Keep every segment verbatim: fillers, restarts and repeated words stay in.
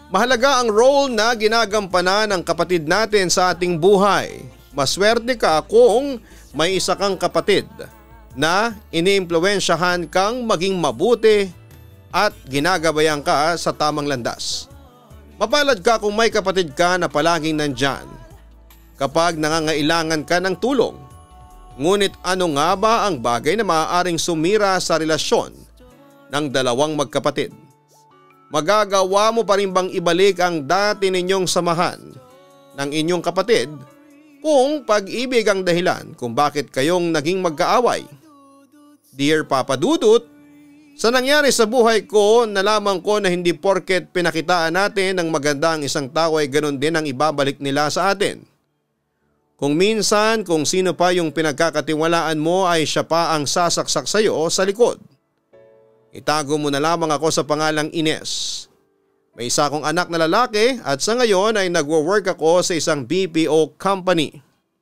Mahalaga ang role na ginagampanan ng kapatid natin sa ating buhay. Maswerte ka kung may isa kang kapatid na iniimpluwensyahan kang maging mabuti at ginagabayan ka sa tamang landas. Mapalad ka kung may kapatid ka na palaging nandyan kapag nangangailangan ka ng tulong. Ngunit ano nga ba ang bagay na maaaring sumira sa relasyon ng dalawang magkapatid? Magagawa mo pa rin bang ibalik ang dati ninyong samahan ng inyong kapatid kung pag-ibig ang dahilan kung bakit kayong naging magkaaway? Dear Papa Dudut, sa nangyari sa buhay ko, nalaman ko na hindi porket pinakitaan natin ng maganda ang isang tao ay ganoon din ang ibabalik nila sa atin. Kung minsan kung sino pa yung pinagkakatiwalaan mo ay siya pa ang sasaksak sa iyo sa likod. Itago mo na lamang ako sa pangalang Ynez. May isa akong anak na lalaki at sa ngayon ay nagwo-work ako sa isang B P O company.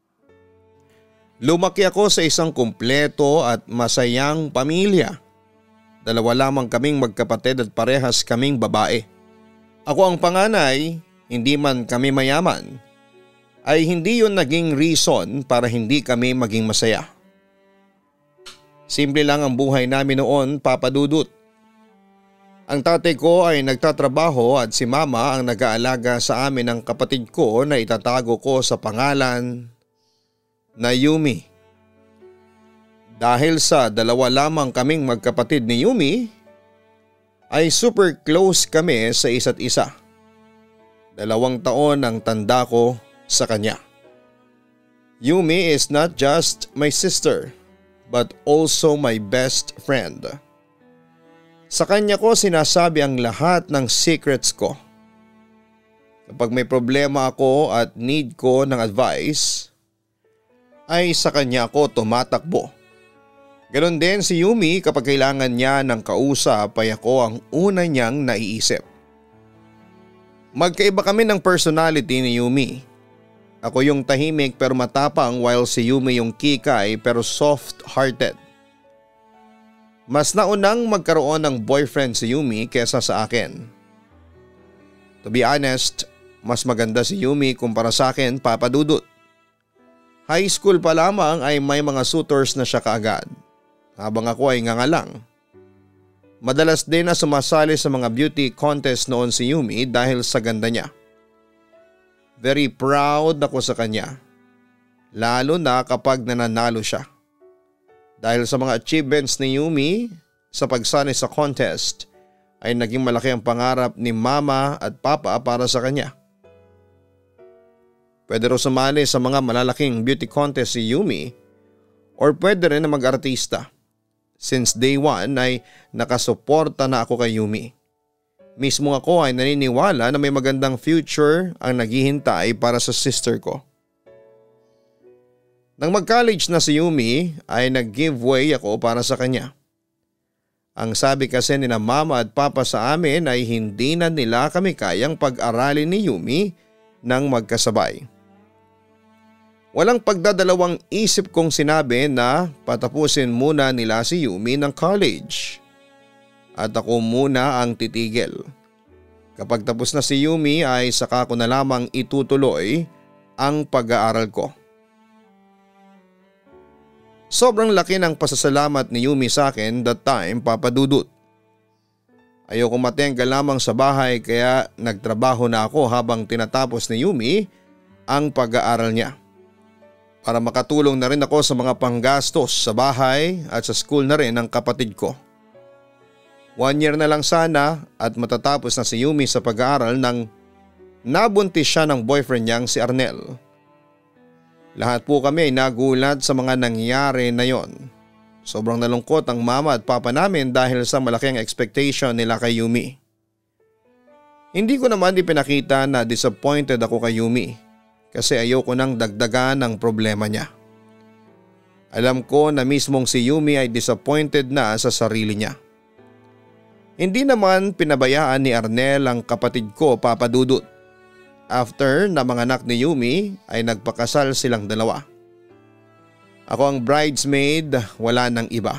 Lumaki ako sa isang kumpleto at masayang pamilya. Dalawa lamang kaming magkapatid at parehas kaming babae. Ako ang panganay, hindi man kami mayaman, ay hindi yun naging reason para hindi kami maging masaya. Simple lang ang buhay namin noon, Papa Dudut. Ang tatay ko ay nagtatrabaho at si mama ang nag-aalaga sa amin ng kapatid ko na itatago ko sa pangalan na Yumi. Dahil sa dalawa lamang kaming magkapatid ni Yumi, ay super close kami sa isa't isa. Dalawang taon ang tanda ko sa kanya. Yumi is not just my sister but also my best friend. Sa kanya ko sinasabi ang lahat ng secrets ko. Kapag may problema ako at need ko ng advice, ay sa kanya ako tumatakbo. Ganon din si Yumi kapag kailangan niya ng kausap ay ako ang una niyang naiisip. Magkaiba kami ng personality ni Yumi. Ako yung tahimik pero matapang while si Yumi yung kikay pero soft-hearted. Mas naunang magkaroon ng boyfriend si Yumi kesa sa akin. To be honest, mas maganda si Yumi kumpara sa akin, Papa Dudut. High school pa lamang ay may mga suitors na siya kaagad, habang ako ay ngangalang. Madalas din na sumasali sa mga beauty contest noon si Yumi dahil sa ganda niya. Very proud ako sa kanya, lalo na kapag nananalo siya. Dahil sa mga achievements ni Yumi sa pagsali sa contest ay naging malaki ang pangarap ni Mama at Papa para sa kanya. Pwede rin sumali sa mga malalaking beauty contest si Yumi or pwede rin na mag-artista. Since day one ay nakasuporta na ako kay Yumi. Mismo ako ay naniniwala na may magandang future ang naghihintay para sa sister ko. Nang mag-college na si Yumi ay nag-giveaway ako para sa kanya. Ang sabi kasi ni na Mama at Papa sa amin ay hindi na nila kami kayang pag-aralin ni Yumi nang magkasabay. Walang pagdadalawang isip kong sinabi na patapusin muna nila si Yumi ng college. At ako muna ang titigil. Kapag tapos na si Yumi ay saka ko na lamang itutuloy ang pag-aaral ko. Sobrang laki ng pasasalamat ni Yumi sa akin that time, Papa Dudut. Ayoko matengga lamang sa bahay kaya nagtrabaho na ako habang tinatapos ni Yumi ang pag-aaral niya. Para makatulong na rin ako sa mga panggastos sa bahay at sa school na rin ng kapatid ko. One year na lang sana at matatapos na si Yumi sa pag-aaral nang nabuntis siya ng boyfriend niyang si Arnel. Lahat po kami ay nagulat sa mga nangyari na yon. Sobrang nalungkot ang mama at papa namin dahil sa malaking expectation nila kay Yumi. Hindi ko naman ipinakita na disappointed ako kay Yumi kasi ayoko nang dagdagan ng problema niya. Alam ko na mismong si Yumi ay disappointed na sa sarili niya. Hindi naman pinabayaan ni Arnel ang kapatid ko, Papa Dudut. After na mga anak ni Yumi ay nagpakasal silang dalawa. Ako ang bridesmaid, wala nang iba.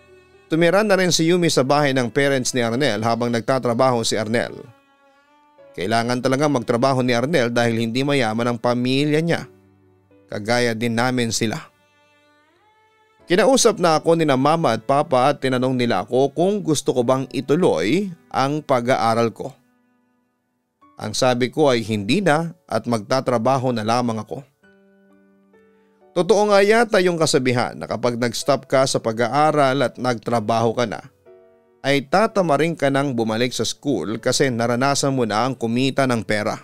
Tumira na rin si Yumi sa bahay ng parents ni Arnel habang nagtatrabaho si Arnel. Kailangan talaga magtrabaho ni Arnel dahil hindi mayaman ang pamilya niya. Kagaya din namin sila. Kinausap na ako ni na mama at papa at tinanong nila ako kung gusto ko bang ituloy ang pag-aaral ko. Ang sabi ko ay hindi na at magtatrabaho na lamang ako. Totoo nga yata yung kasabihan na kapag nag-stop ka sa pag-aaral at nagtrabaho ka na, ay tatamarin ka nang bumalik sa school kasi naranasan mo na ang kumita ng pera.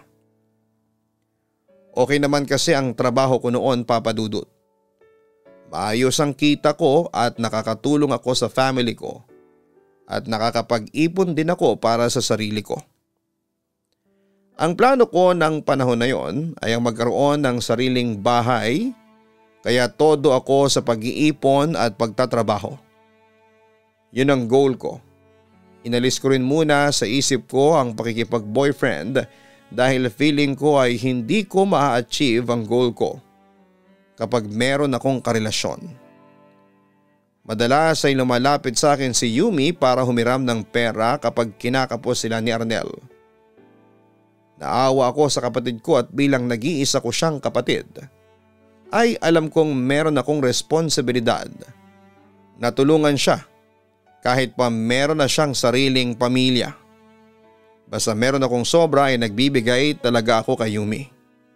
Okay naman kasi ang trabaho ko noon, Papa Dudut. Maayos ang kita ko at nakakatulong ako sa family ko at nakakapag-ipon din ako para sa sarili ko. Ang plano ko ng panahon na yon ay ang magkaroon ng sariling bahay, kaya todo ako sa pag-iipon at pagtatrabaho. Yun ang goal ko. Inalis ko rin muna sa isip ko ang pakikipag-boyfriend dahil feeling ko ay hindi ko ma-achieve ang goal ko kapag meron akong karelasyon. Madalas ay lumalapit sa akin si Yumi para humiram ng pera kapag kinakapos sila ni Arnel. Naawa ako sa kapatid ko at bilang nag-iisa ko siyang kapatid, ay alam kong meron akong responsibilidad na tulungan siya kahit pa meron na siyang sariling pamilya. Basta meron akong sobra ay nagbibigay talaga ako kay Yumi.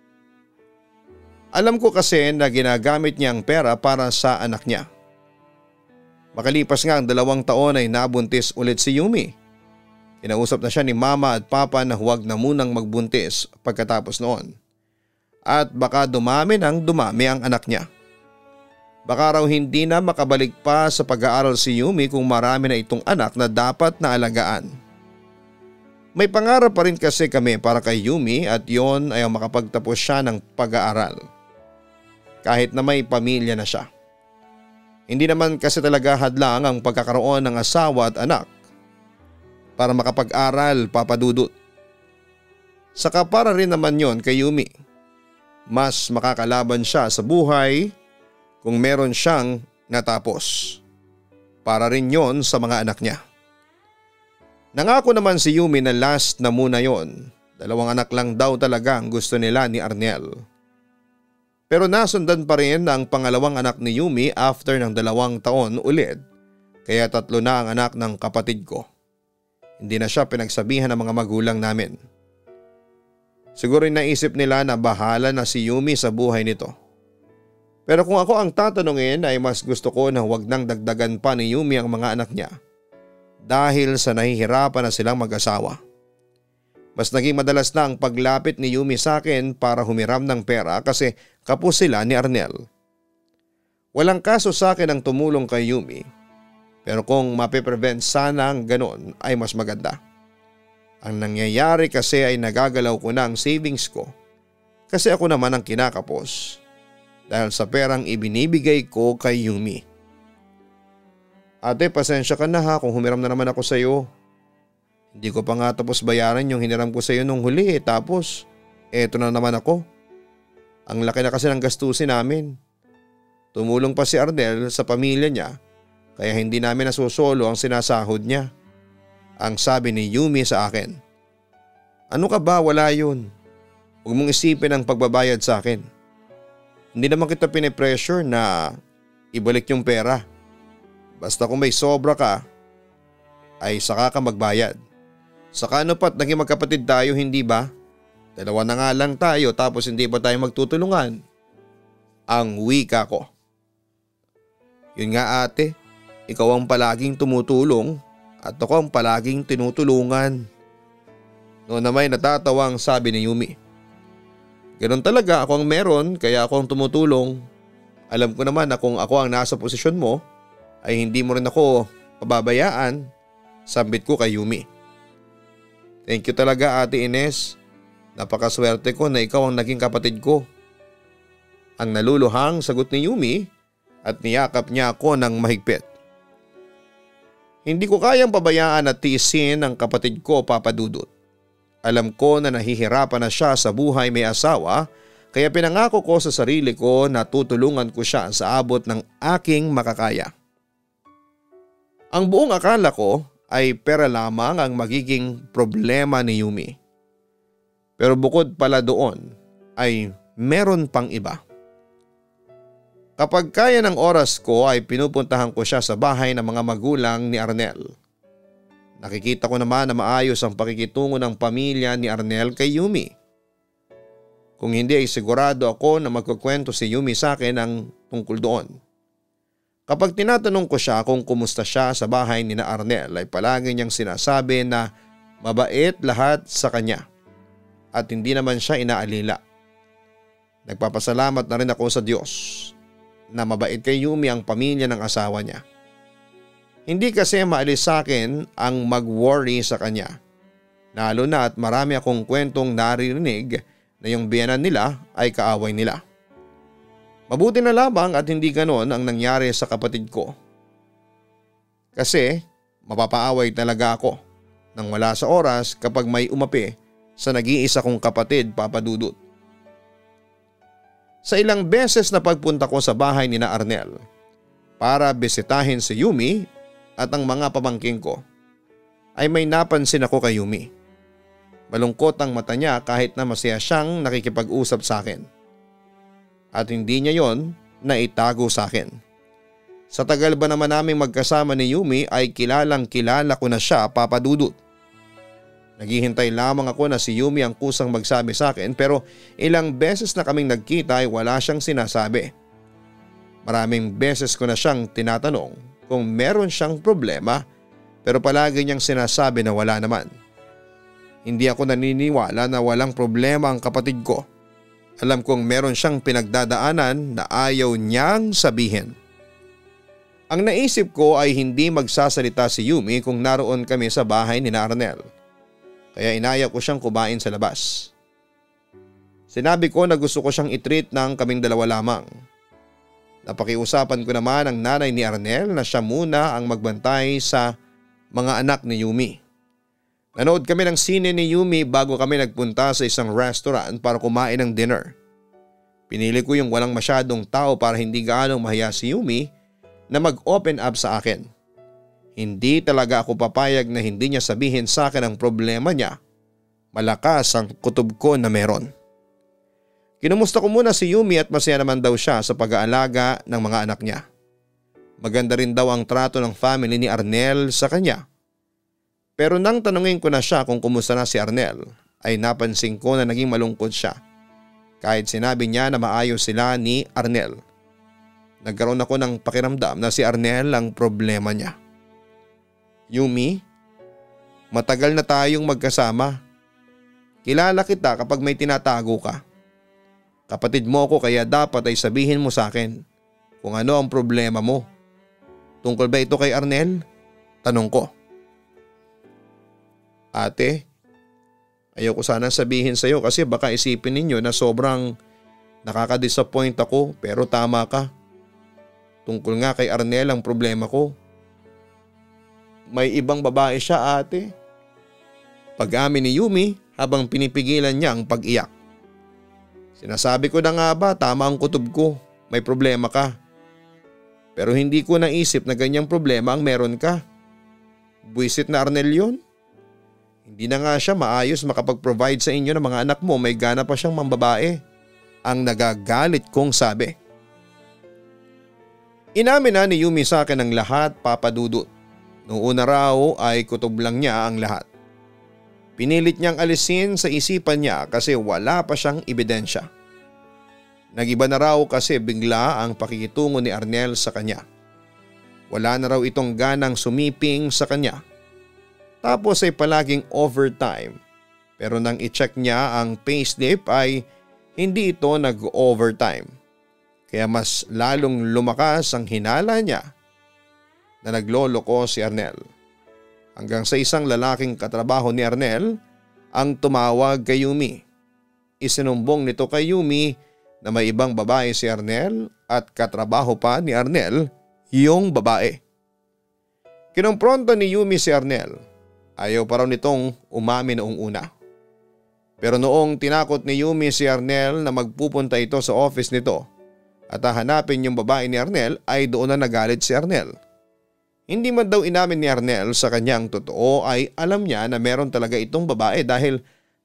Alam ko kasi na ginagamit niya ang pera para sa anak niya. Makalipas nga ang dalawang taon ay nabuntis ulit si Yumi. Kinausap na siya ni mama at papa na huwag na munang magbuntis pagkatapos noon. At baka dumami nang dumami ang anak niya. Baka raw hindi na makabalik pa sa pag-aaral si Yumi kung marami na itong anak na dapat na alagaan. May pangarap pa rin kasi kami para kay Yumi at yon ay ang makapagtapos siya ng pag-aaral. Kahit na may pamilya na siya. Hindi naman kasi talaga hadlang ang pagkakaroon ng asawa at anak para makapag-aral, Papa Dudut. Saka para rin naman yon kay Yumi. Mas makakalaban siya sa buhay kung meron siyang natapos. Para rin yon sa mga anak niya. Nangako naman si Yumi na last na muna yon. Dalawang anak lang daw talaga ang gusto nila ni Arnel. Pero nasundan pa rin ang pangalawang anak ni Yumi after ng dalawang taon ulit, kaya tatlo na ang anak ng kapatid ko. Hindi na siya pinagsabihan ng mga magulang namin. Siguro naisip nila na bahala na si Yumi sa buhay nito. Pero kung ako ang tatanungin ay mas gusto ko na huwag nang dagdagan pa ni Yumi ang mga anak niya dahil sa nahihirapan na silang mag-asawa. Mas naging madalas na ang paglapit ni Yumi sa akin para humiram ng pera kasi kapos sila ni Arnel. Walang kaso sa akin ang tumulong kay Yumi, pero kung mapiprevent sana ang ganon ay mas maganda. Ang nangyayari kasi ay nagagalaw ko na ang savings ko kasi ako naman ang kinakapos dahil sa perang ibinibigay ko kay Yumi. Ate, pasensya ka na ha kung humiram na naman ako sa iyo. Hindi ko pa nga tapos bayaran yung hiniram ko sa iyo nung huli eh, tapos eto na naman ako. Ang laki na kasi ng gastusin namin. Tumulong pa si Arnel sa pamilya niya kaya hindi namin nasusolo ang sinasahod niya. Ang sabi ni Yumi sa akin. Ano ka ba, wala yun. Huwag mong isipin ang pagbabayad sa akin. Hindi naman kita pinipressure na ibalik yung pera. Basta kung may sobra ka ay saka ka magbayad. Saka ano pat naging magkapatid tayo, hindi ba? Dalawa na nga lang tayo tapos hindi pa tayo magtutulungan. Ang wika ko. Yun nga ate, ikaw ang palaging tumutulong at ako ang palaging tinutulungan. Noon na may natatawang sabi ni Yumi. Ganon talaga, ako ang meron kaya ako ang tumutulong. Alam ko naman na kung ako ang nasa posisyon mo ay hindi mo rin ako pababayaan. Sambit ko kay Yumi. Thank you talaga Ate Ynez. Napakaswerte ko na ikaw ang naging kapatid ko. Ang naluluhang sagot ni Yumi at niyakap niya ako ng mahigpit. Hindi ko kayang pabayaan at tiisin ang kapatid ko, Papa Dudut. Alam ko na nahihirapan na siya sa buhay may asawa kaya pinangako ko sa sarili ko na tutulungan ko siya sa abot ng aking makakaya. Ang buong akala ko ay pera lamang ang magiging problema ni Yumi. Pero bukod pala doon ay meron pang iba. Kapag kaya ng oras ko ay pinupuntahan ko siya sa bahay ng mga magulang ni Arnel. Nakikita ko naman na maayos ang pakikitungo ng pamilya ni Arnel kay Yumi. Kung hindi ay sigurado ako na magkukwento si Yumi sa akin ang tungkol doon. Kapag tinatanong ko siya kung kumusta siya sa bahay ni na Arnel ay palagi niyang sinasabi na mabait lahat sa kanya at hindi naman siya inaalila. Nagpapasalamat na rin ako sa Diyos na mabait kay Yumi ang pamilya ng asawa niya. Hindi kasi maalis sa akin ang mag-worry sa kanya. Lalo na at marami akong kwentong naririnig na yung biyenan nila ay kaaway nila. Mabuti na lamang at hindi ganon ang nangyari sa kapatid ko. Kasi mapapaaway talaga ako nang wala sa oras kapag may umapi sa nag-iisa kong kapatid, Papa Dudut. Sa ilang beses na pagpunta ko sa bahay ni na Arnel para bisitahin si Yumi at ang mga pamangking ko ay may napansin ako kay Yumi. Malungkot ang mata niya kahit na masaya siyang nakikipag-usap sa akin. At hindi niya yon na itago sa akin. Sa tagal ba naman naming magkasama ni Yumi ay kilalang kilala ko na siya, Papa Dudut. Naghihintay lamang ako na si Yumi ang kusang magsabi sa akin pero ilang beses na kaming nagkita ay wala siyang sinasabi. Maraming beses ko na siyang tinatanong kung meron siyang problema pero palagi niyang sinasabi na wala naman. Hindi ako naniniwala na walang problema ang kapatid ko. Alam kong meron siyang pinagdadaanan na ayaw niyang sabihin. Ang naisip ko ay hindi magsasalita si Yumi kung naroon kami sa bahay ni na Arnel. Kaya inaya ko siyang kumain sa labas. Sinabi ko na gusto ko siyang i-treat ng kaming dalawa lamang. Napakiusapan ko naman ang nanay ni Arnel na siya muna ang magbantay sa mga anak ni Yumi. Nanood kami ng sine ni Yumi bago kami nagpunta sa isang restaurant para kumain ng dinner. Pinili ko yung walang masyadong tao para hindi gaanong mahiya si Yumi na mag-open up sa akin. Hindi talaga ako papayag na hindi niya sabihin sa akin ang problema niya. Malakas ang kutob ko na meron. Kinumusta ko muna si Yumi at masaya naman daw siya sa pag-aalaga ng mga anak niya. Maganda rin daw ang trato ng family ni Arnel sa kanya. Pero nang tanungin ko na siya kung kumusta na si Arnel ay napansin ko na naging malungkot siya. Kahit sinabi niya na maayos sila ni Arnel. Nagkaroon ako ng pakiramdam na si Arnel ang problema niya. Yumi, matagal na tayong magkasama. Kilala kita kapag may tinatago ka. Kapatid mo ako kaya dapat ay sabihin mo sa akin kung ano ang problema mo. Tungkol ba ito kay Arnel? Tanong ko. Ate, ayoko sana sabihin sa iyo kasi baka isipin ninyo na sobrang nakaka-disappoint ako pero tama ka. Tungkol nga kay Arnel ang problema ko. May ibang babae siya, ate. Pag-amin ni Yumi habang pinipigilan niya ang pag-iyak. Sinasabi ko na nga ba tama ang kutob ko, may problema ka. Pero hindi ko naisip na ganyang problema ang meron ka. Buisit na Arnel yun. Hindi na nga siya maayos makapag-provide sa inyo ng mga anak mo, may gana pa siyang mambabae. Ang nagagalit kong sabi. Inamin na ni Yumi sa akin ang lahat, Papa Dudut. Noong una raw ay kutob lang niya ang lahat. Pinilit niyang alisin sa isipan niya kasi wala pa siyang ebidensya. Nagiba na raw kasi bigla ang pakikitungo ni Arnel sa kanya. Wala na raw itong ganang sumiping sa kanya. Tapos ay palaging overtime. Pero nang i-check niya ang payslip ay hindi ito nag-overtime. Kaya mas lalong lumakas ang hinala niya na nagloloko si Arnel. Hanggang sa isang lalaking katrabaho ni Arnel ang tumawag kay Yumi. Isinumbong nito kay Yumi na may ibang babae si Arnel at katrabaho pa ni Arnel yung babae. Kinompronto ni Yumi si Arnel. Ayaw pa raw nitong umamin noong una. Pero noong tinakot ni Yumi si Arnel na magpupunta ito sa office nito at hahanapin yung babae ni Arnel ay doon na nagalit si Arnel. Hindi man daw inamin ni Arnel sa kanyang totoo ay alam niya na meron talaga itong babae dahil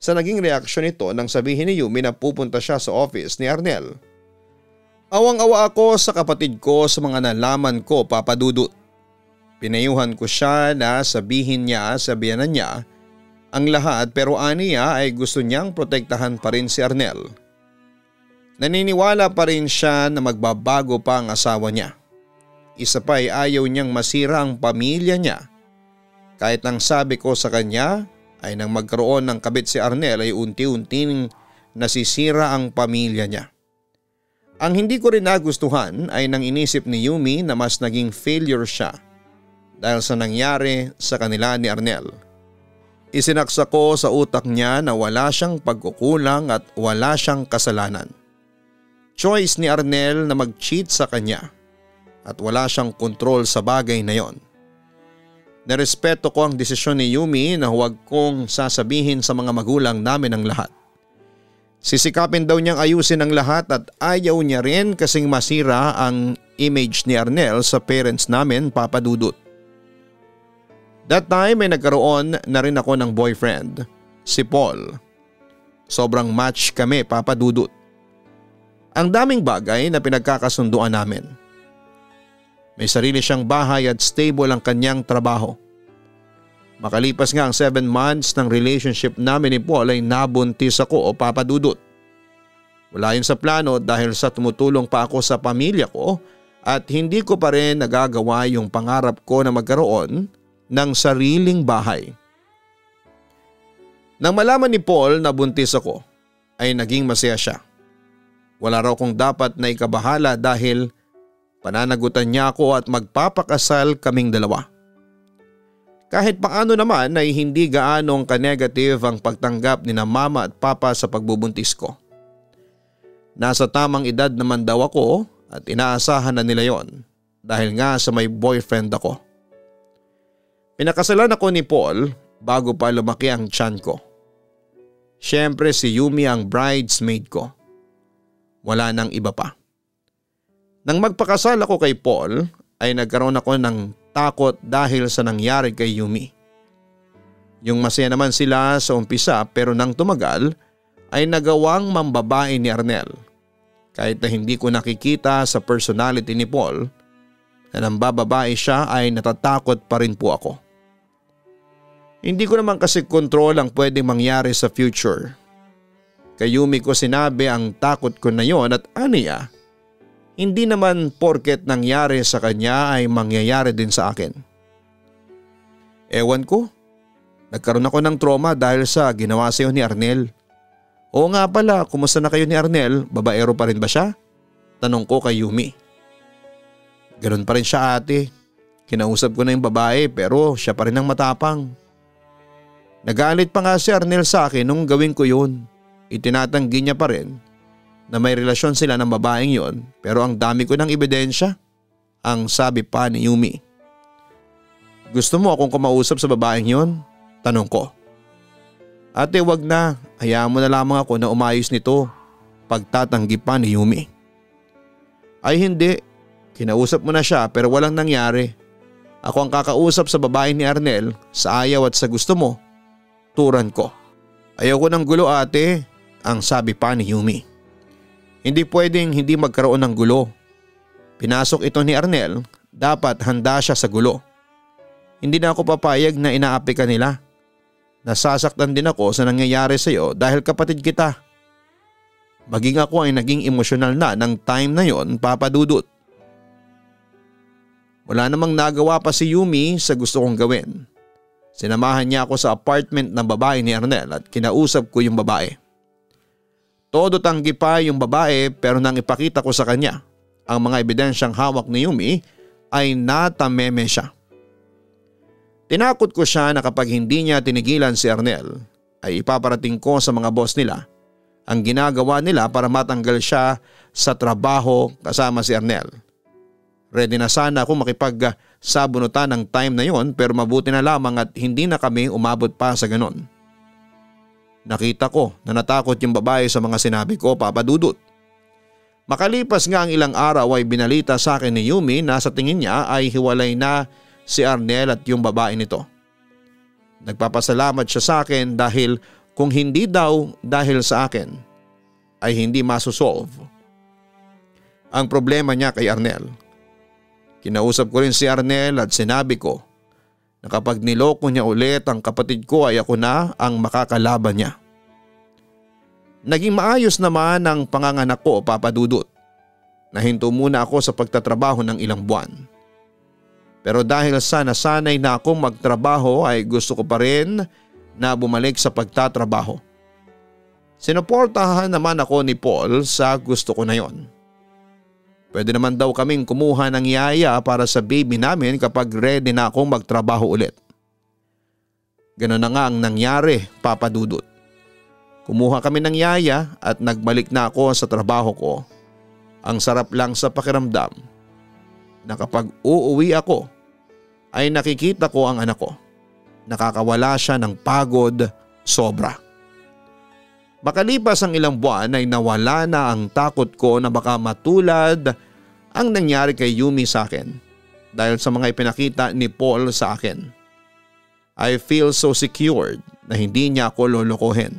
sa naging reaksyon nito nang sabihin ni Yumi na pupunta siya sa office ni Arnel. Awang-awa ako sa kapatid ko sa mga nalaman ko, Papa Dudut. Pinayuhan ko siya na sabihin niya sa biyanan niya ang lahat, pero aniya ay gusto niyang protektahan pa rin si Arnel. Naniniwala pa rin siya na magbabago pa ang asawa niya. Isa pa ay ayaw niyang masira ang pamilya niya. Kahit ang sabi ko sa kanya ay nang magkaroon ng kabit si Arnel ay unti-unting nasisira ang pamilya niya. Ang hindi ko rin nagustuhan ay nang inisip ni Yumi na mas naging failure siya dahil sa nangyari sa kanila ni Arnel. Isinaksa ko sa utak niya na wala siyang pagkukulang at wala siyang kasalanan. Choice ni Arnel na mag-cheat sa kanya at wala siyang kontrol sa bagay na yon. Nerespeto ko ang desisyon ni Yumi na huwag kong sasabihin sa mga magulang namin ang lahat. Sisikapin daw niyang ayusin ang lahat at ayaw niya rin kasing masira ang image ni Arnel sa parents namin, Papa Dudut. That time ay nagkaroon na rin ako ng boyfriend, si Paul. Sobrang match kami, Papa Dudut. Ang daming bagay na pinagkakasunduan namin. May sarili siyang bahay at stable ang kanyang trabaho. Makalipas nga ang seven months ng relationship namin ni Paul ay nabuntis ako, o Papa Dudut. Wala yun sa plano dahil sa tumutulong pa ako sa pamilya ko at hindi ko pa rin nagagawa yung pangarap ko na magkaroon ng sariling bahay. Nang malaman ni Paul na buntis ako ay naging masaya siya. Wala raw kong dapat na ikabahala dahil pananagutan niya ako at magpapakasal kaming dalawa. Kahit paano naman ay hindi gaanong ka-negative ang pagtanggap ni na mama at papa sa pagbubuntis ko. Nasa tamang edad naman daw ako at inaasahan na nila yon dahil nga sa may boyfriend ako. Pinakasalan ako ni Paul bago pa lumaki ang tiyan ko. Siyempre si Yumi ang bridesmaid ko. Wala nang iba pa. Nang magpakasal ako kay Paul ay nagkaroon ako ng takot dahil sa nangyari kay Yumi. Yung masaya naman sila sa umpisa pero nang tumagal ay nagawang mambabae ni Arnel. Kahit na hindi ko nakikita sa personality ni Paul na nang bababae siya ay natatakot pa rin po ako. Hindi ko naman kasi kontrol ang pwedeng mangyari sa future. Kay Yumi ko sinabi ang takot ko na yon at aniya, hindi naman porket nangyari sa kanya ay mangyayari din sa akin. Ewan ko, nagkaroon ako ng trauma dahil sa ginawa sa iyo ni Arnel. Oo nga pala, kumusta na kayo ni Arnel? Babaero pa rin ba siya? Tanong ko kay Yumi. Ganun pa rin siya, ate. Kinausap ko na yung babae pero siya pa rin ang matapang. Nagalit pa nga si Arnel sa akin nung gawin ko yun. Itinatanggi niya pa rin na may relasyon sila ng babaeng yon pero ang dami ko ng ebidensya, ang sabi pa ni Yumi. Gusto mo akong kumausap sa babaeng yon? Tanong ko. Ate, wag na. Hayaan mo na lamang ako na umayos nito. Pagtatanggi pa ni Yumi. Ay hindi. Kinausap mo na siya pero walang nangyari. Ako ang kakausap sa babae ni Arnel sa ayaw at sa gusto mo. Turan ko. Ayoko ng gulo, ate, ang sabi pa ni Yumi. Hindi pwedeng hindi magkaroon ng gulo. Pinasok ito ni Arnel, dapat handa siya sa gulo. Hindi na ako papayag na inaapi ka nila. Nasasaktan din ako sa nangyayari sa iyo dahil kapatid kita. Maging ako ay naging emosyonal na ng time na yon, Papa Dudut. Wala namang nagawa pa si Yumi sa gusto kong gawin. Sinamahan niya ako sa apartment ng babae ni Arnel at kinausap ko yung babae. Todo tanggi pa yung babae pero nang ipakita ko sa kanya ang mga ebidensyang hawak ni Yumi ay natameme siya. Tinakot ko siya na kapag hindi niya tinigilan si Arnel ay ipaparating ko sa mga boss nila ang ginagawa nila para matanggal siya sa trabaho kasama si Arnel. Ready na sana ako makipagsabunutan ng time na yon pero mabuti na lamang at hindi na kami umabot pa sa ganon. Nakita ko na natakot yung babae sa mga sinabi ko, Papa Dudut. Makalipas nga ang ilang araw ay binalita sa akin ni Yumi na sa tingin niya ay hiwalay na si Arnel at yung babae nito. Nagpapasalamat siya sa akin dahil kung hindi daw dahil sa akin ay hindi masosolve ang problema niya kay Arnel. Kinausap ko rin si Arnel at sinabi ko na kapag niloko niya ulit ang kapatid ko ay ako na ang makakalaban niya. Naging maayos naman ang panganganak ko, Papa Dudut. Nahinto muna ako sa pagtatrabaho ng ilang buwan. Pero dahil sa nasanay na akong magtrabaho ay gusto ko pa rin na bumalik sa pagtatrabaho. Sinuportahan naman ako ni Paul sa gusto ko na yon. Pwede naman daw kaming kumuha ng yaya para sa baby namin kapag ready na akong magtrabaho ulit. Ganun na nga ang nangyari, Papa Dudut. Kumuha kami ng yaya at nagbalik na ako sa trabaho ko. Ang sarap lang sa pakiramdam na kapag uuwi ako ay nakikita ko ang anak ko. Nakakawala siya ng pagod sobra. Makalipas ang ilang buwan ay nawala na ang takot ko na baka matulad ang nangyari kay Yumi sa akin dahil sa mga ipinakita ni Paul sa akin. I feel so secured na hindi niya ako lolokohin.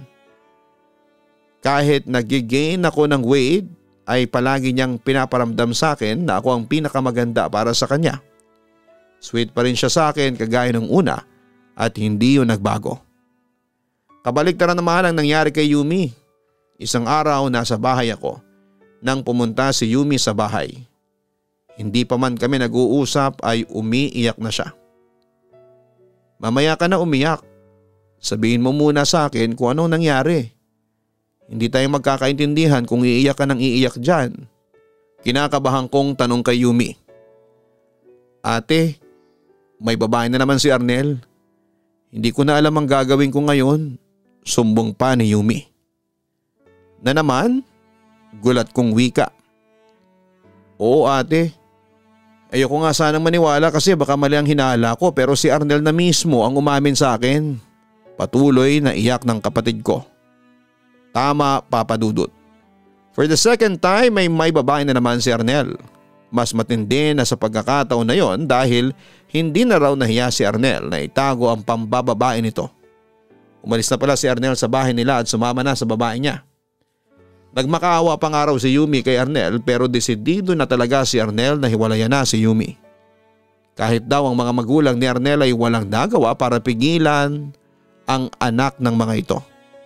Kahit nagigain ako ng weight ay palagi niyang pinaparamdam sa akin na ako ang pinakamaganda para sa kanya. Sweet pa rin siya sa akin kagaya ng una at hindi yun nagbago. Kabaliktaran naman ang nangyari kay Yumi. Isang araw nasa bahay ako nang pumunta si Yumi sa bahay. Hindi pa man kami nag-uusap ay umiiyak na siya. Mamaya ka na umiyak. Sabihin mo muna sa akin kung anong nangyari. Hindi tayo magkakaintindihan kung iiyak ka ng iiyak dyan. Kinakabahan kong tanong kay Yumi. Ate, may babae na naman si Arnel. Hindi ko na alam ang gagawin ko ngayon. Sumbong pa ni Yumi. Na naman? Gulat kong wika. Oo ate. Ayoko nga sanang maniwala kasi baka mali ang hinala ko pero si Arnel na mismo ang umamin sa akin. Patuloy na iyak ng kapatid ko. Tama, Papa Dudut. For the second time ay may babae na naman si Arnel. Mas matindi na sa pagkakataon na yon dahil hindi na raw nahiya si Arnel na itago ang pambababae nito. Umalis na pala si Arnel sa bahay nila at sumama na sa babae niya. Nagmakaawa pa nga raw si Yumi kay Arnel pero desidido na talaga si Arnel na hiwalayan na si Yumi. Kahit daw ang mga magulang ni Arnel ay walang nagawa para pigilan ang anak ng mga ito.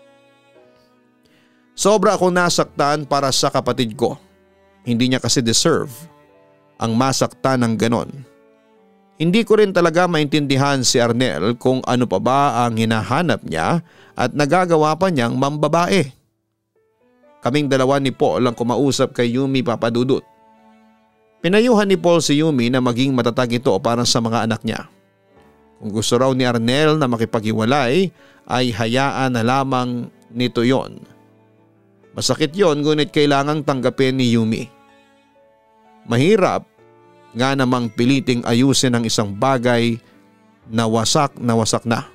Sobra akong nasaktan para sa kapatid ko. Hindi niya kasi deserve ang masaktan ng ganon. Hindi ko rin talaga maintindihan si Arnel kung ano pa ba ang hinahanap niya at nagagawa pa niyang mambabae. Kaming dalawa ni Paul ang kumausap kay Yumi, Papa Dudut. Pinayuhan ni Paul si Yumi na maging matatag ito para sa mga anak niya. Kung gusto raw ni Arnel na makipaghiwalay ay hayaan na lamang nito yon. Masakit yon ngunit kailangang tanggapin ni Yumi. Mahirap nga namang piliting ayusin ang isang bagay na wasak na wasak na.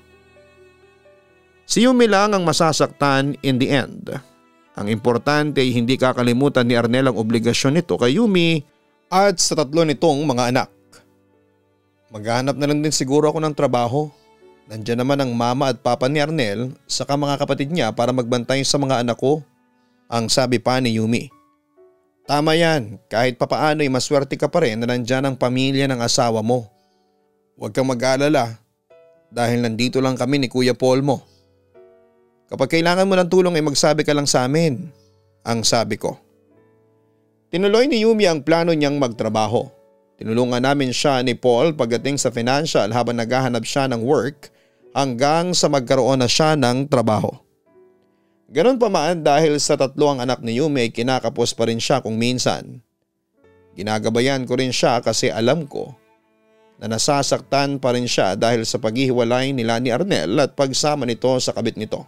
Si Yumi lang ang masasaktan in the end. Ang importante ay hindi kakalimutan ni Arnel ang obligasyon nito kay Yumi at sa tatlo nitong mga anak. Maghahanap na lang din siguro ako ng trabaho. Nandiyan naman ang mama at papa ni Arnel saka mga kapatid niya para magbantay sa mga anak ko, ang sabi pa ni Yumi. Tama yan, kahit papaano ay maswerte ka pa rin na nandyan ang pamilya ng asawa mo. Huwag kang mag-aalala dahil nandito lang kami ni Kuya Paul mo. Kapag kailangan mo ng tulong ay magsabi ka lang sa amin, ang sabi ko. Tinuloy ni Yumi ang plano niyang magtrabaho. Tinulungan namin siya ni Paul pagdating sa financial habang naghahanap siya ng work hanggang sa magkaroon na siya ng trabaho. Ganon pa man dahil sa tatlo ang anak ni Yumi ay kinakapos pa rin siya kung minsan. Ginagabayan ko rin siya kasi alam ko na nasasaktan pa rin siya dahil sa paghihiwalay nila ni Arnel at pagsama nito sa kabit nito.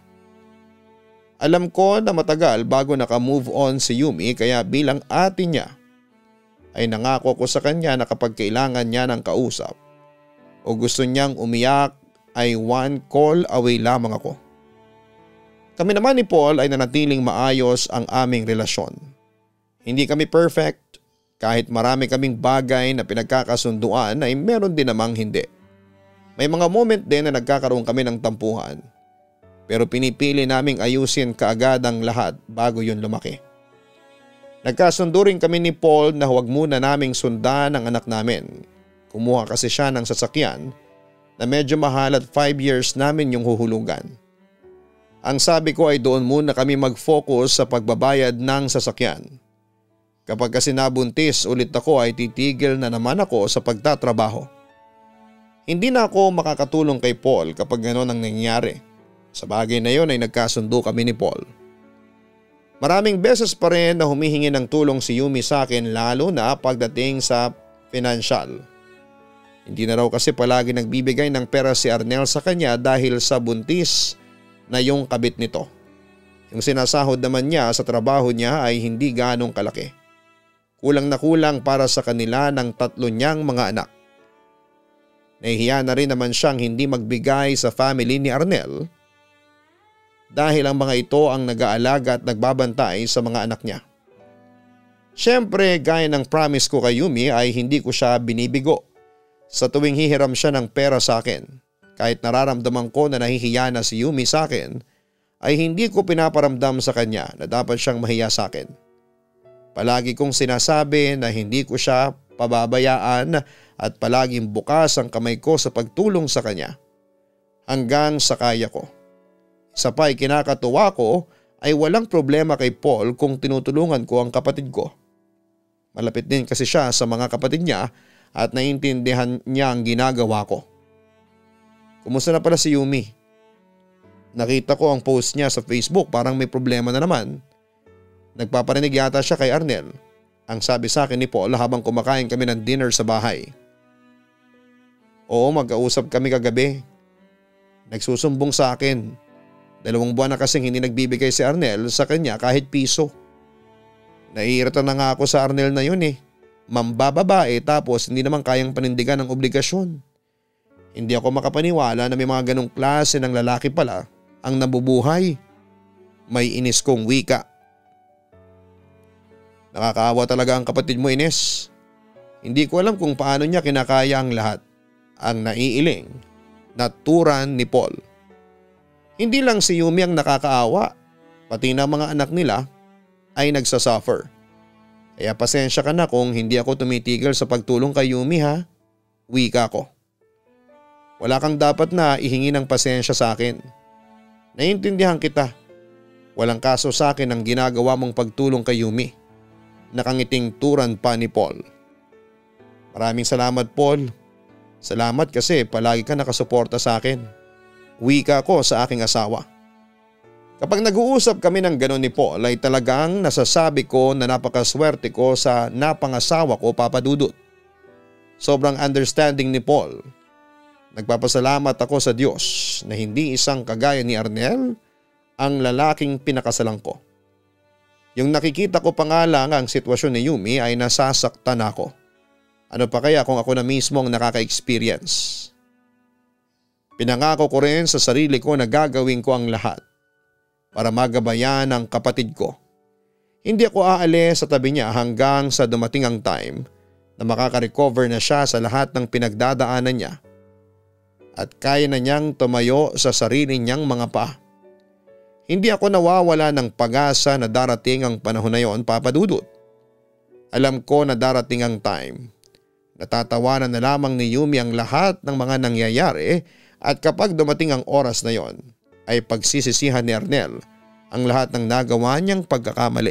Alam ko na matagal bago naka-move on si Yumi kaya bilang ate niya ay nangako ko sa kanya na kapag kailangan niya ng kausap o gusto niyang umiyak ay one call away lamang ako. Kami naman ni Paul ay nanatiling maayos ang aming relasyon. Hindi kami perfect, kahit marami kaming bagay na pinagkakasunduan ay meron din namang hindi. May mga moment din na nagkakaroon kami ng tampuhan. pero pinipili naming ayusin kaagad ang lahat bago yun lumaki. Nagkasundo rin kami ni Paul na huwag muna naming sundan ang anak namin. Kumuha kasi siya ng sasakyan na medyo mahal at five years namin yung huhulugan. Ang sabi ko ay doon muna kami mag-focus sa pagbabayad ng sasakyan. Kapag kasi nabuntis ulit ako ay titigil na naman ako sa pagtatrabaho. Hindi na ako makakatulong kay Paul kapag gano'n ang nangyayari. Sa bagay na yon ay nagkasundo kami ni Paul. Maraming beses pa rin na humihingi ng tulong si Yumi sa akin lalo na pagdating sa financial. Hindi na raw kasi palagi nagbibigay ng pera si Arnel sa kanya dahil sa buntis na yung kabit nito. Yung sinasahod naman niya sa trabaho niya ay hindi ganong kalaki. Kulang na kulang para sa kanila ng tatlo niyang mga anak. Nahihiya na rin naman siyang hindi magbigay sa family ni Arnel dahil ang mga ito ang nag-aalaga at nagbabantay sa mga anak niya. Siyempre, gaya ng promise ko kay Yumi ay hindi ko siya binibigo sa tuwing hihiram siya ng pera sa akin. Kahit nararamdaman ko na nahihiya na si Yumi sa akin, ay hindi ko pinaparamdam sa kanya na dapat siyang mahiya sa akin. Palagi kong sinasabi na hindi ko siya pababayaan at palaging bukas ang kamay ko sa pagtulong sa kanya hanggang sa kaya ko. Isa pa ay kinakatuwa ko ay walang problema kay Paul kung tinutulungan ko ang kapatid ko. Malapit din kasi siya sa mga kapatid niya at naiintindihan niya ang ginagawa ko. Kumusta na pala si Yumi? Nakita ko ang post niya sa Facebook, parang may problema na naman. Nagpaparinig yata siya kay Arnel. Ang sabi sa akin ni Paul habang kumakain kami ng dinner sa bahay. Oo, magkausap kami kagabi. Nagsusumbong sa akin. Dalawang buwan na kasing hindi nagbibigay si Arnel sa kanya kahit piso. Naiirita na nga ako sa Arnel na yun eh. Mambababae tapos hindi naman kayang panindigan ng obligasyon. Hindi ako makapaniwala na may mga ganong klase ng lalaki pala ang nabubuhay. May Ynez kong wika. Nakakaawa talaga ang kapatid mo, Ynez. Hindi ko alam kung paano niya kinakaya ang lahat. Ang naiiling na turan ni Paul. Hindi lang si Yumi ang nakakaawa, pati na mga anak nila ay nagsasuffer. Kaya pasensya ka na kung hindi ako tumitigil sa pagtulong kay Yumi ha. Wika ko. Wala kang dapat na ihingi ng pasensya sa akin. Naiintindihan kita. Walang kaso sa akin ang ginagawa mong pagtulong kay Yumi. Nakangiting turan pa ni Paul. Maraming salamat Paul. Salamat kasi palagi ka nakasuporta sa akin. Wika ko sa aking asawa. Kapag nag-uusap kami ng gano'n ni Paul ay talagang nasasabi ko na napakaswerte ko sa napangasawa ko, Papa Dudut. Sobrang understanding ni Paul. Nagpapasalamat ako sa Diyos na hindi isang kagaya ni Arnel ang lalaking pinakasalan ko. Yung nakikita ko pa nga lang ang sitwasyon ni Yumi ay nasasaktan ako. Ano pa kaya kung ako na mismo ang nakaka-experience? Pinangako ko rin sa sarili ko na gagawin ko ang lahat para magabayan ang kapatid ko. Hindi ako aalis sa tabi niya hanggang sa dumating ang time na makaka-recover na siya sa lahat ng pinagdadaanan niya at kaya na niyang tumayo sa sarili niyang mga paa. Hindi ako nawawala ng pag-asa na darating ang panahon na yon, Papa Dudut. Alam ko na darating ang time. Natatawanan na lamang ni Yumi ang lahat ng mga nangyayari at kapag dumating ang oras na yon ay pagsisisihan ni Arnel ang lahat ng nagawa niyang pagkakamali.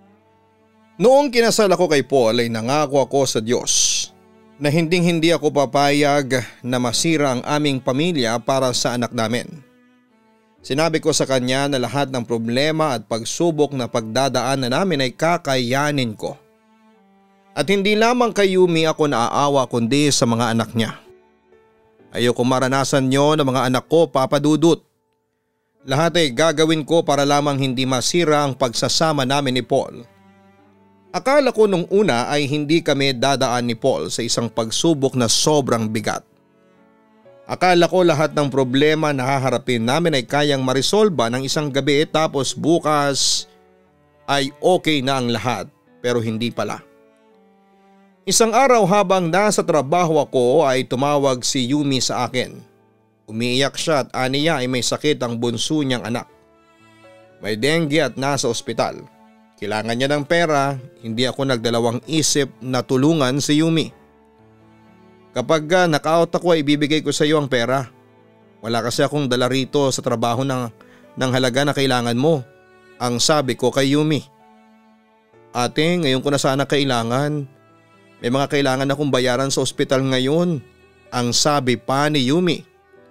Noong kinasal ako kay Paul ay nangako ako sa Diyos na hinding hindi ako papayag na masira ang aming pamilya para sa anak namin. Sinabi ko sa kanya na lahat ng problema at pagsubok na pagdadaan na namin ay kakayanin ko. At hindi lamang kay Yumi ako naaawa kundi sa mga anak niya. Ayoko maranasan niyo ng mga anak ko, Papa Dudut. Lahat ay gagawin ko para lamang hindi masira ang pagsasama namin ni Paul. Akala ko nung una ay hindi kami dadaan ni Paul sa isang pagsubok na sobrang bigat. Akala ko lahat ng problema na haharapin namin ay kayang marisolba ng isang gabi tapos bukas ay okay na ang lahat, pero hindi pala. Isang araw habang nasa trabaho ako ay tumawag si Yumi sa akin. Umiiyak siya at aniya ay may sakit ang bunso niyang anak. May dengue at nasa ospital. Kailangan niya ng pera, hindi ako nagdalawang isip na tulungan si Yumi. Kapag uh, naka-out ako ay ibibigay ko sa iyo ang pera. Wala kasi akong dala rito sa trabaho ng, ng halaga na kailangan mo. Ang sabi ko kay Yumi. Ate, ngayon ko na sana kailangan. May mga kailangan akong bayaran sa ospital ngayon. Ang sabi pa ni Yumi.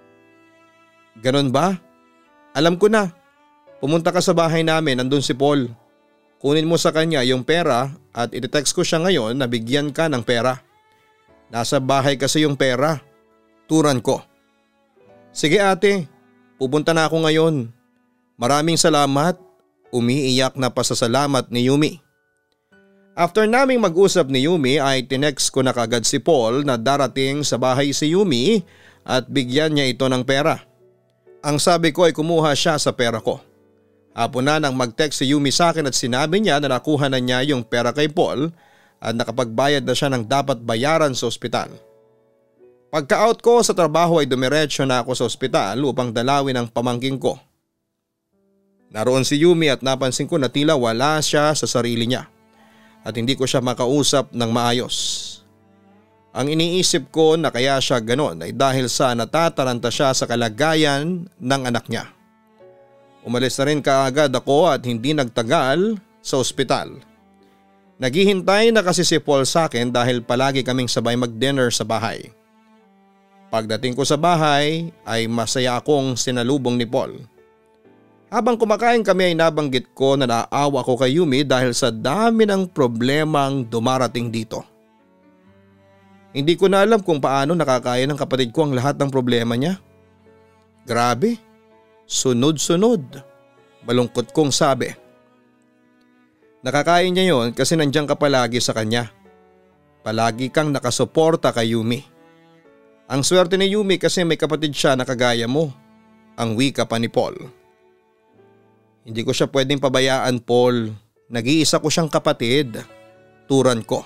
Ganon ba? Alam ko na. Pumunta ka sa bahay namin, nandun si Paul. Kunin mo sa kanya yung pera at iti-text ko siya ngayon na bigyan ka ng pera. Nasa bahay kasi yung pera. Turan ko. Sige ate, pupunta na ako ngayon. Maraming salamat. Umiiyak na pasasalamat ni Yumi. After naming mag-usap ni Yumi ay tinext ko na kagad si Paul na darating sa bahay si Yumi at bigyan niya ito ng pera. Ang sabi ko ay kumuha siya sa pera ko. Hapon na nang mag-text si Yumi sa akin at sinabi niya na nakuha na niya yung pera kay Paul at nakapagbayad na siya ng dapat bayaran sa ospital. Pagka-out ko sa trabaho ay dumiretso na ako sa ospital upang dalawin ang pamangking ko. Naroon si Yumi at napansin ko na tila wala siya sa sarili niya at hindi ko siya makausap ng maayos. Ang iniisip ko na kaya siya ganon ay dahil sa natataranta siya sa kalagayan ng anak niya. Umalis na rin kaagad ako at hindi nagtagal sa ospital. Naghihintay na kasi si Paul sa akin dahil palagi kaming sabay mag-dinner sa bahay. Pagdating ko sa bahay ay masaya akong sinalubong ni Paul. Habang kumakain kami ay nabanggit ko na naawa ko kay Yumi dahil sa dami ng problemang dumarating dito. Hindi ko na alam kung paano nakakaya ng kapatid ko ang lahat ng problema niya. Grabe. Sunod-sunod. Malungkot kong sabi. Nakakain niya yon kasi nandiyan ka palagi sa kanya. Palagi kang nakasuporta kay Yumi. Ang swerte ni Yumi kasi may kapatid siya na kagaya mo. Ang wika pa ni Paul. Hindi ko siya pwedeng pabayaan, Paul. Nag-iisa ko siyang kapatid. Turan ko.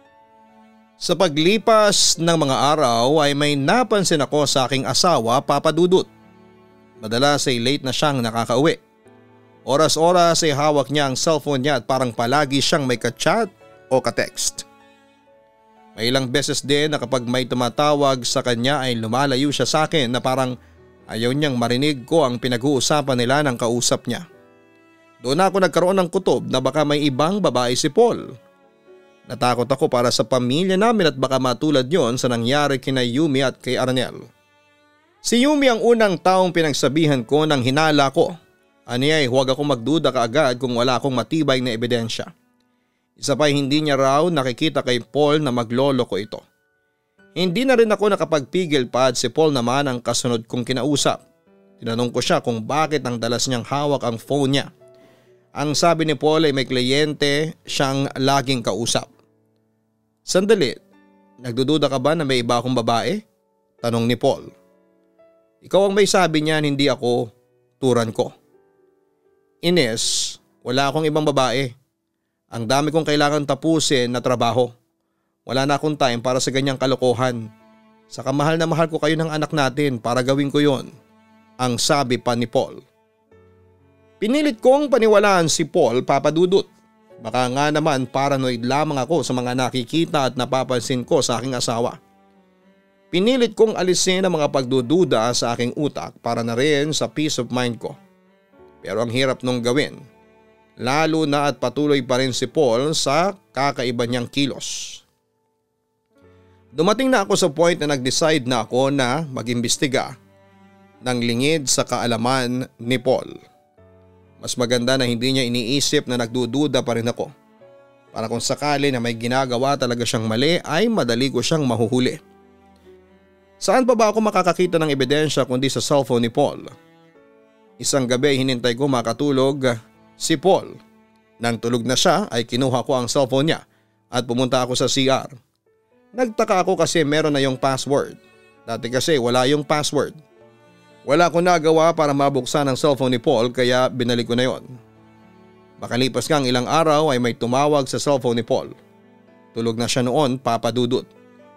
Sa paglipas ng mga araw ay may napansin ako sa aking asawa, Papa Dudut. Madalas ay late na siyang nakakauwi. Oras-oras ay hawak niya ang cellphone niya at parang palagi siyang may ka-chat o ka-text. May ilang beses din na kapag may tumatawag sa kanya ay lumalayo siya sa akin na parang ayaw niyang marinig ko ang pinag-uusapan nila ng kausap niya. Doon ako nagkaroon ng kutob na baka may ibang babae si Paul. Natakot ako para sa pamilya namin at baka matulad yon sa nangyari kina Yumi at kay Arnel. Si Yumi ang unang taong pinagsabihan ko nang hinala ko. Aniya ay huwag akong magduda kaagad kung wala akong matibay na ebidensya. Isa pa hindi niya raw nakikita kay Paul na maglolo ko ito. Hindi na rin ako nakapagpigil pa at si Paul naman ang kasunod kong kinausap. Tinanong ko siya kung bakit ang dalas niyang hawak ang phone niya. Ang sabi ni Paul ay may kliyente siyang laging kausap. Sandali, nagdududa ka ba na may iba akong babae? Tanong ni Paul. Ikaw ang may sabi niyan, hindi ako. Turan ko. Ynez, wala akong ibang babae. Ang dami kong kailangan tapusin na trabaho. Wala na akong time para sa ganyang kalokohan. Saka mahal na mahal ko kayo ng anak natin para gawin ko yon. Ang sabi pa ni Paul. Pinilit kong paniwalaan si Paul, Papa Dudut. Baka nga naman paranoid lamang ako sa mga nakikita at napapansin ko sa aking asawa. Pinilit kong alisin ang mga pagdududa sa aking utak para na rin sa peace of mind ko. Pero ang hirap nung gawin. Lalo na at patuloy pa rin si Paul sa kakaiba niyang kilos. Dumating na ako sa point na nag-decide na ako na mag-imbestiga ng lingid sa kaalaman ni Paul. Mas maganda na hindi niya iniisip na nagdududa pa rin ako. Para kung sakali na may ginagawa talaga siyang mali ay madali ko siyang mahuhuli. Saan pa ba ako makakakita ng ebidensya kundi sa cellphone ni Paul? Isang gabi hinintay ko makatulog si Paul. Nang tulog na siya ay kinuha ko ang cellphone niya at pumunta ako sa C R. Nagtaka ako kasi meron na yung password. Dati kasi wala yung password. Wala ko nagawa para mabuksan ang cellphone ni Paul kaya binalik ko na yon. Makalipas kang ilang araw ay may tumawag sa cellphone ni Paul. Tulog na siya noon, Papa Dudut.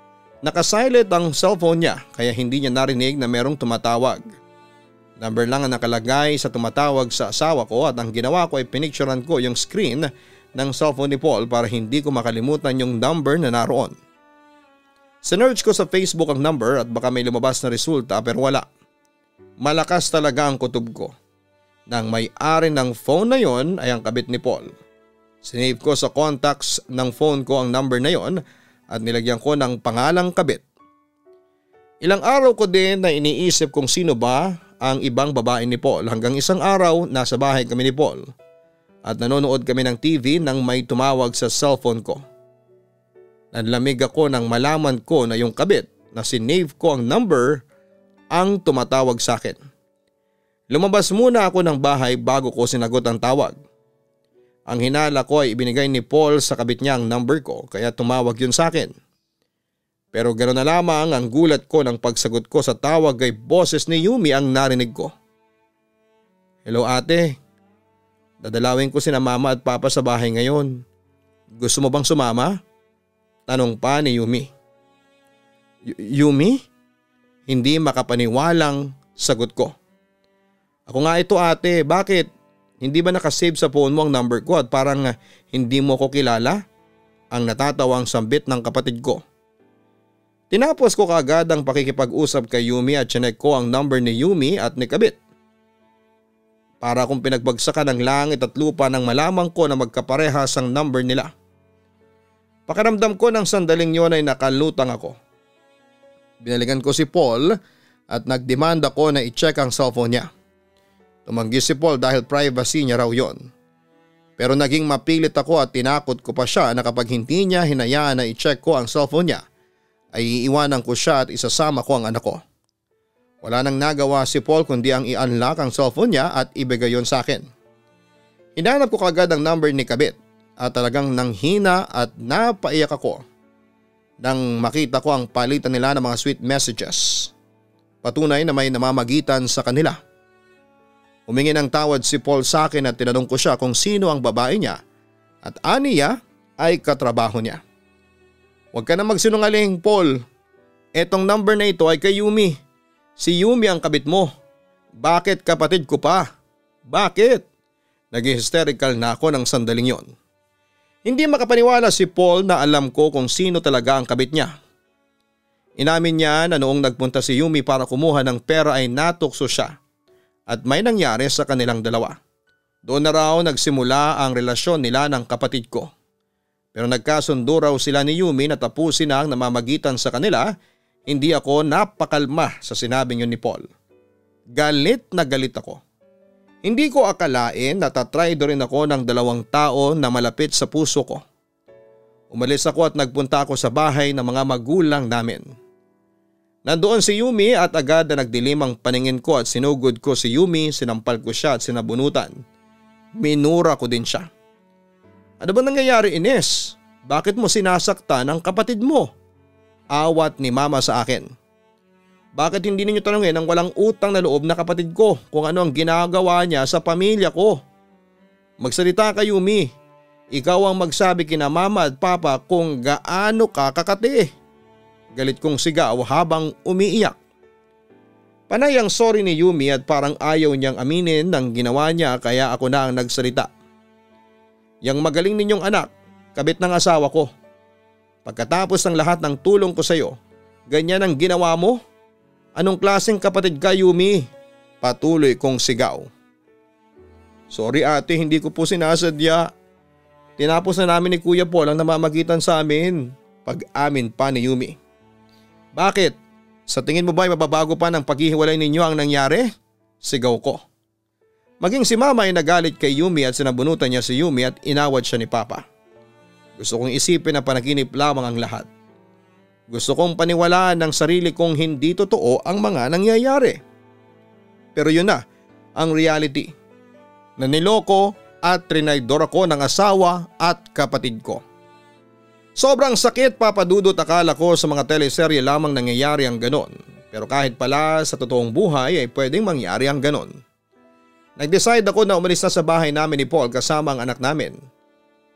Nakasilent ang cellphone niya kaya hindi niya narinig na merong tumatawag. Number lang ang nakalagay sa tumatawag sa asawa ko at ang ginawa ko ay pinicturean ko yung screen ng cellphone ni Paul para hindi ko makalimutan yung number na naroon. Sinearch ko sa Facebook ang number at baka may lumabas na resulta pero wala. Malakas talaga ang kutob ko. Nang may-ari ng phone na yon ay ang kabit ni Paul. Sinave ko sa contacts ng phone ko ang number na yon at nilagyan ko ng pangalang kabit. Ilang araw ko din na iniisip kung sino ba ang ibang babae ni Paul hanggang isang araw nasa bahay kami ni Paul at nanonood kami ng T V nang may tumawag sa cellphone ko. Nanlamig ako nang malaman ko na yung kabit na sinave ko ang number ang tumatawag sa akin. Lumabas muna ako ng bahay bago ko sinagot ang tawag. Ang hinala ko ay ibinigay ni Paul sa kabit niya ang number ko kaya tumawag yun sa akin. Pero gano'n na lamang ang gulat ko nang pagsagot ko sa tawag ay boses ni Yumi ang narinig ko. Hello ate, dadalawin ko sina mama at papa sa bahay ngayon. Gusto mo bang sumama? Tanong pa ni Yumi. Y- Yumi? Hindi makapaniwalang sagot ko. Ako nga ito ate, bakit? Hindi ba nakasave sa phone mo ang number ko at parang uh, hindi mo ko kilala? Ang natatawang sambit ng kapatid ko. Tinapos ko kaagad ang pakikipag-usap kay Yumi at chinek ko ang number ni Yumi at ni kabit. Para akong pinagbagsakan ng langit at lupa nang malamang ko na magkaparehas ang number nila. Pakiramdam ko ng sandaling yon ay nakalutang ako. Binalikan ko si Paul at nagdemand ako na i-check ang cellphone niya. Tumanggi si Paul dahil privacy niya raw yon. Pero naging mapilit ako at tinakot ko pa siya na kapag hindi niya hinayaan na i-check ko ang cellphone niya ay iiwanan ko siya at isasama ko ang anak ko. Wala nang nagawa si Paul kundi ang i-unlock ang cellphone niya at ibigay yon sa akin. Hinanap ko kagad ang number ni kabit at talagang nanghina at napaiyak ako nang makita ko ang palitan nila ng mga sweet messages. Patunay na may namamagitan sa kanila. Humingi ng tawad si Paul sa akin at tinanong ko siya kung sino ang babae niya at aniya ay katrabaho niya. Huwag ka na magsinungaling, Paul. Etong number na ito ay kay Yumi. Si Yumi ang kabit mo. Bakit kapatid ko pa? Bakit? Nag-hysterical na ako ng sandaling yon. Hindi makapaniwala si Paul na alam ko kung sino talaga ang kabit niya. Inamin niya na noong nagpunta si Yumi para kumuha ng pera ay natukso siya at may nangyari sa kanilang dalawa. Doon na raw nagsimula ang relasyon nila ng kapatid ko. Pero nagkasundo raw sila ni Yumi na tapusin na ang namamagitan sa kanila, hindi ako napakalma sa sinabing yun ni Paul. Galit na galit ako. Hindi ko akalain na tatraydo rin ako ng dalawang tao na malapit sa puso ko. Umalis ako at nagpunta ako sa bahay ng mga magulang namin. Nandoon si Yumi at agad na nagdilim ang paningin ko at sinugod ko si Yumi, sinampal ko siya at sinabunutan. Minura ko din siya. Ano ba nangyayari, Ynez? Bakit mo sinasaktan ang kapatid mo? Awat ni mama sa akin. Bakit hindi ninyo tanungin ang walang utang na loob na kapatid ko kung ano ang ginagawa niya sa pamilya ko? Magsalita ka, Yumi. Ikaw ang magsabi kina mama at papa kung gaano ka kakati. Galit kong sigaw habang umiiyak. Panay ang sorry ni Yumi at parang ayaw niyang aminin ng ginawa niya kaya ako na ang nagsalita. Yang magaling ninyong anak, kabit ng asawa ko. Pagkatapos ng lahat ng tulong ko sa iyo, ganyan ang ginawa mo? Anong klaseng kapatid ka, Yumi? Patuloy kong sigaw. Sorry ate, hindi ko po sinasadya. Tinapos na namin ni Kuya Paul ang namamagitan sa amin. Pag-amin pa ni Yumi. Bakit? Sa tingin mo ba ay mababago pa ng paghihiwalay ninyo ang nangyari? Sigaw ko. Maging si mama ay nagalit kay Yumi at sinabunutan niya si Yumi at inawad siya ni papa. Gusto kong isipin na panaginip lamang ang lahat. Gusto kong paniwalaan ng sarili kong hindi totoo ang mga nangyayari. Pero yun na ang reality. Naniloko at trinaydor ako ng asawa at kapatid ko. Sobrang sakit, Papa Dudut, akala ko sa mga teleserye lamang nangyayari ang ganon. Pero kahit pala sa totoong buhay ay pwedeng mangyari ang ganon. Nag-decide ako na umalis na sa bahay namin ni Paul kasama ang anak namin.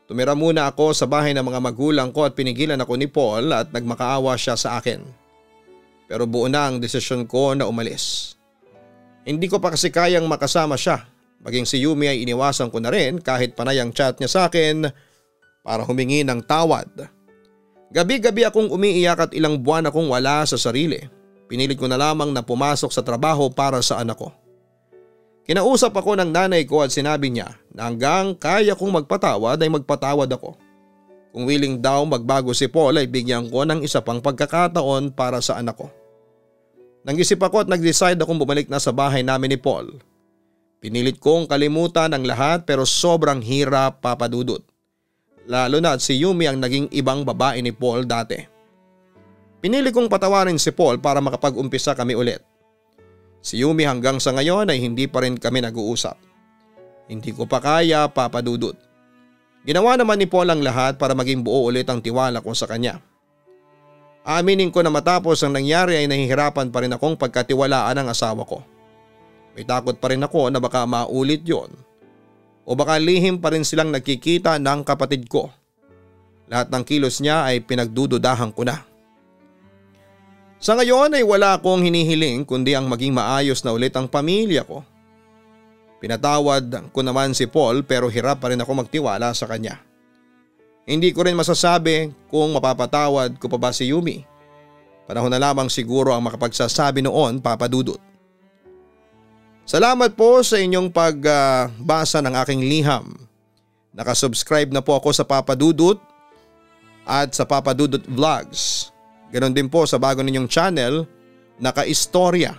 Tumira muna ako sa bahay ng mga magulang ko at pinigilan ako ni Paul at nagmakaawa siya sa akin. Pero buo na ang desisyon ko na umalis. Hindi ko pa kasi kayang makasama siya. Maging si Yumi ay iniwasan ko na rin kahit panay ang chat niya sa akin para humingi ng tawad. Gabi-gabi akong umiiyak at ilang buwan akong wala sa sarili. Pinilit ko na lamang na pumasok sa trabaho para sa anak ko. Kinausap ako ng nanay ko at sinabi niya na hanggang kaya kong magpatawad ay magpatawad ako. Kung willing daw magbago si Paul ay bigyan ko ng isa pang pagkakataon para sa anak ko. Nag-isip ako at nag-decide akong bumalik na sa bahay namin ni Paul. Pinilit kong kalimutan ang lahat pero sobrang hirap, Papa Dudut. Lalo na at si Yumi ang naging ibang babae ni Paul dati. Pinili kong patawarin si Paul para makapag-umpisa kami ulit. Si Yumi hanggang sa ngayon ay hindi pa rin kami nag-uusap. Hindi ko pa kaya, Papa Dudut. Ginawa naman ni Paul ang lahat para maging buo ulit ang tiwala ko sa kanya. Aminin ko na matapos ang nangyari ay nahihirapan pa rin akong pagkatiwalaan ng asawa ko. May takot pa rin ako na baka maulit yon. O baka lihim pa rin silang nagkikita ng kapatid ko. Lahat ng kilos niya ay pinagdududahan ko na. Sa ngayon ay wala akong hinihiling kundi ang maging maayos na ulit ang pamilya ko. Pinatawad ko naman si Paul pero hirap pa rin ako magtiwala sa kanya. Hindi ko rin masasabi kung mapapatawad ko pa ba si Yumi. Panahon na lamang siguro ang makapagsasabi noon, Papa Dudut. Salamat po sa inyong pagbasa uh, ng aking liham. Nakasubscribe na po ako sa Papa Dudut at sa Papa Dudut Vlogs. Ganon din po sa bago ninyong channel, Naka-Istorya.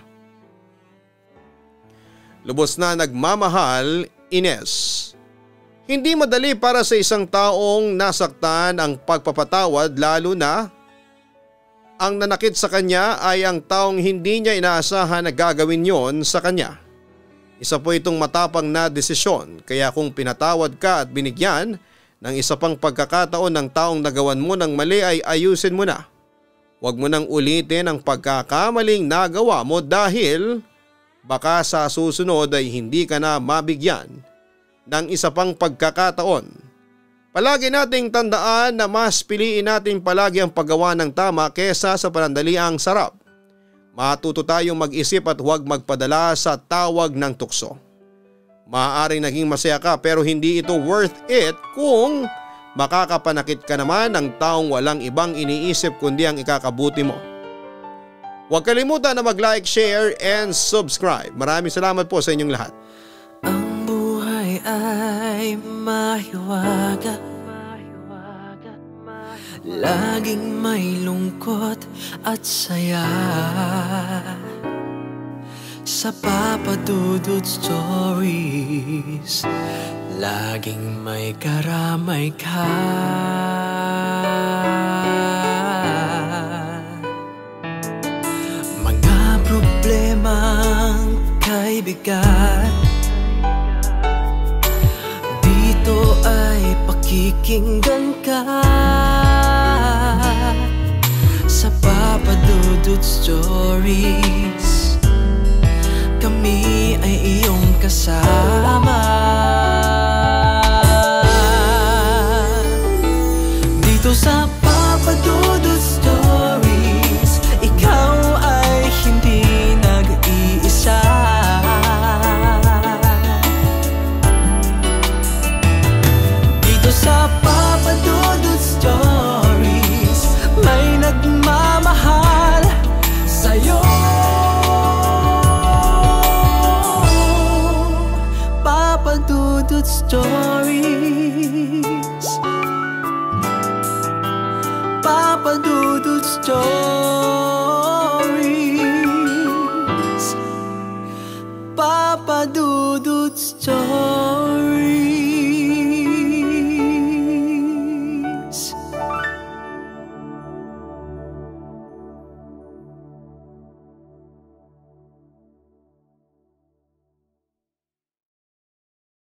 Lubos na nagmamahal, Ynez. Hindi madali para sa isang taong nasaktan ang pagpapatawad lalo na ang nanakit sa kanya ay ang taong hindi niya inaasahan na gagawin yon sa kanya. Isa po itong matapang na desisyon kaya kung pinatawad ka at binigyan ng isa pang pagkakataon ng taong nagawan mo ng mali ay ayusin mo na. Huwag mo nang ulitin ang pagkakamaling nagawa mo dahil baka sa susunod ay hindi ka na mabigyan ng isa pang pagkakataon. Palagi nating tandaan na mas piliin natin palagi ang paggawa ng tama kesa sa panandaliang sarap. Matuto tayong mag-isip at huwag magpadala sa tawag ng tukso. Maaaring naging masaya ka pero hindi ito worth it kung makakapanakit ka naman ng taong walang ibang iniisip kundi ang ikakabuti mo. Huwag kalimutan na mag-like, share and subscribe. Maraming salamat po sa inyong lahat. Ang buhay ay mahiwaga, laging may lungkot at saya. Sa Papa Dudut Stories, laging may karamay ka. Mga problemang kay bigat, dito ay pakikinggan ka. Sa Papa Dudut Stories, kami ay iyong kasama. Dito sa Papa Dudut Stories, ikaw ay hindi nag-iisa. Dito sa Papa Dudut Stories, may nagmamahal sa'yo. Papa Dudut Stories, Papa Dudut Stories.